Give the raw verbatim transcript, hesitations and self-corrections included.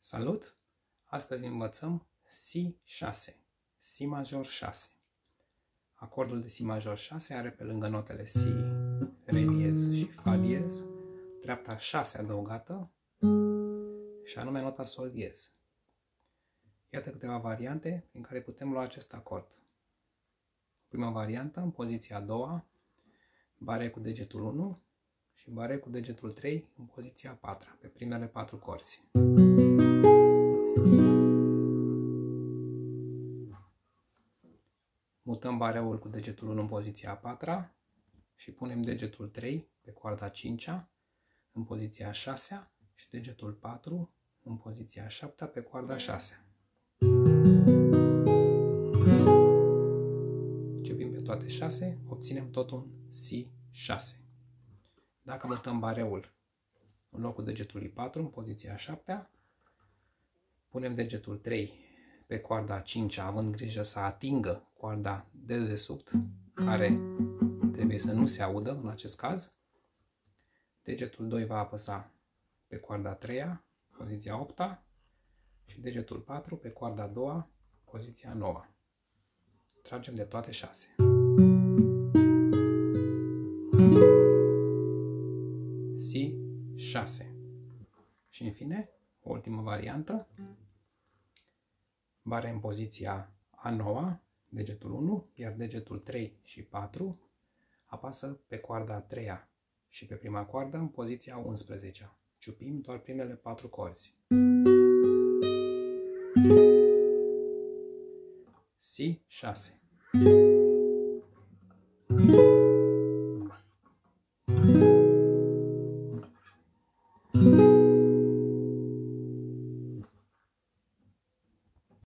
Salut! Astăzi învățăm Si șase, Si major șase. Acordul de Si major șase are pe lângă notele Si, Re diez și Fa diez treapta șase adăugată și anume nota Sol diez. Iată câteva variante prin care putem lua acest acord. Prima variantă, în poziția a doua, bare cu degetul unu și bare cu degetul trei în poziția a patra, pe primele patru corzi. Mutăm bareul cu degetul unu în poziția a patra și punem degetul trei pe coarda a cincea în poziția a șasea și degetul patru în poziția a șaptea pe coarda a șasea. Ciupim pe toate șase, obținem tot un Si șase. Dacă mutăm bareul în locul degetului patru în poziția a șaptea, punem degetul trei pe coarda a cincea, având grijă să atingă coarda de dedesubt, care trebuie să nu se audă în acest caz. Degetul doi va apăsa pe coarda a treia, poziția a opta, și degetul patru pe coarda a doua, poziția a noua. Tragem de toate șase. Si șase. Și în fine, o ultimă variantă. Bare în poziția a noua, degetul unu, iar degetul trei și patru apasă pe coarda a treia și pe prima coardă în poziția a unsprezecea. Ciupim doar primele patru corzi. Si șase.